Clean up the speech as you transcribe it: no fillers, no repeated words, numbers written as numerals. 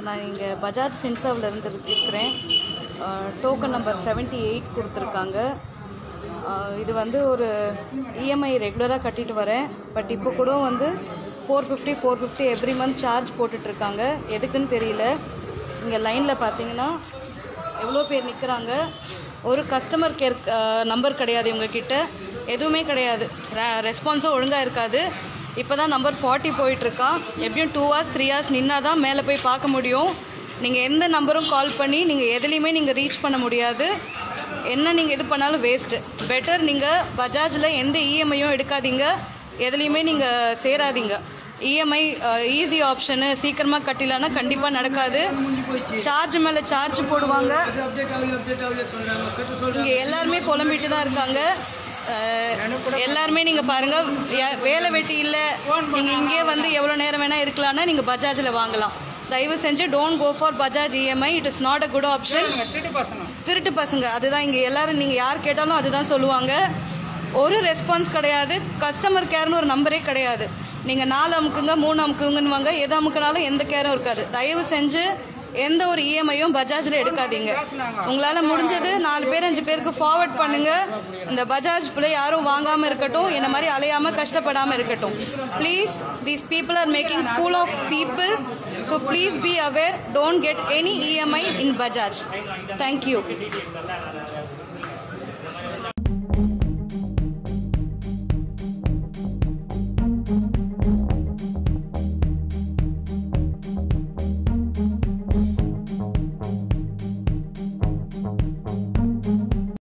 நான் இங்கே பஜாஜ் ஃபின்சர்வில் இருந்து இருக்கிறேன். டோக்கன் நம்பர் 78 கொடுத்துருக்காங்க. இது வந்து ஒரு இஎம்ஐ ரெகுலராக கட்டிட்டு வரேன். பட் இப்போ கூட வந்து 450 எவ்ரி மந்த் சார்ஜ் போட்டுட்ருக்காங்க. எதுக்குன்னு தெரியல. இங்கே லைனில் பார்த்தீங்கன்னா எவ்வளோ பேர் நிற்கிறாங்க. ஒரு கஸ்டமர் கேர் நம்பர் கிடையாது இவங்கக்கிட்ட, எதுவுமே கிடையாது. ரெஸ்பான்ஸும் ஒழுங்காக இருக்காது. இப்போ தான் நம்பர் 40 போயிட்டுருக்கான். எப்படியும் 2 hours 3 hours நின்னா தான் மேலே போய் பார்க்க முடியும். நீங்கள் எந்த நம்பரும் கால் பண்ணி நீங்கள் எதுலேயுமே நீங்கள் ரீச் பண்ண முடியாது. என்ன நீங்கள் இது பண்ணாலும் வேஸ்ட்டு. பெட்டர் நீங்கள் பஜாஜில் எந்த இஎம்ஐயும் எடுக்காதீங்க, எதுலேயுமே நீங்கள் சேராதீங்க. இஎம்ஐ ஈஸி ஆப்ஷனு, சீக்கிரமாக கட்டிலான்னா கண்டிப்பாக நடக்காது. சார்ஜ் மேலே சார்ஜ் போடுவாங்க. இங்கே எல்லாருமே புலம்பிட்டு தான் இருக்காங்க. எல்லாருமே நீங்கள் பாருங்கள், வேலை வெட்டி இல்லை, நீங்கள் இங்கே வந்து எவ்வளோ நேரம் வேணால் இருக்கலான்னா நீங்கள் பஜாஜில் வாங்கலாம். தயவு செஞ்சு don't go for Bajaj EMI. It is not a good option. திருட்டு பசங்க அதுதான் இங்கே எல்லோரும். நீங்கள் யார் கேட்டாலும் அதுதான் சொல்லுவாங்க. ஒரு ரெஸ்பான்ஸ் கிடையாது. கஸ்டமர் கேர்னு ஒரு நம்பரே கிடையாது. நீங்கள் 4 அமுக்குங்க 3 அமுக்குங்கன்னுவாங்க. எது அமுக்குனாலும் எந்த கேரும் இருக்காது. தயவு செஞ்சு எந்த ஒரு இஎம்ஐயும் பஜாஜில் எடுக்காதீங்க. உங்களால் முடிஞ்சது 4 பேர் 5 பேருக்கு ஃபார்வர்ட் பண்ணுங்கள். இந்த பஜாஜ் பிள்ளை யாரும் வாங்காமல் இருக்கட்டும், என்ன மாதிரி அலையாமல் கஷ்டப்படாமல் இருக்கட்டும். Please, these people are making fool of people. So please be aware. Don't get any EMI in Bajaj. Thank you.